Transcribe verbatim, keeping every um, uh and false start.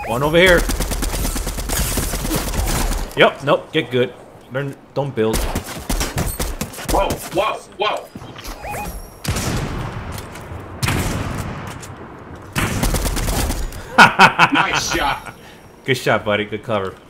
One over here. Yep, nope, get good. Learn, don't build. Whoa, whoa, whoa. Nice shot. Good shot, buddy. Good cover.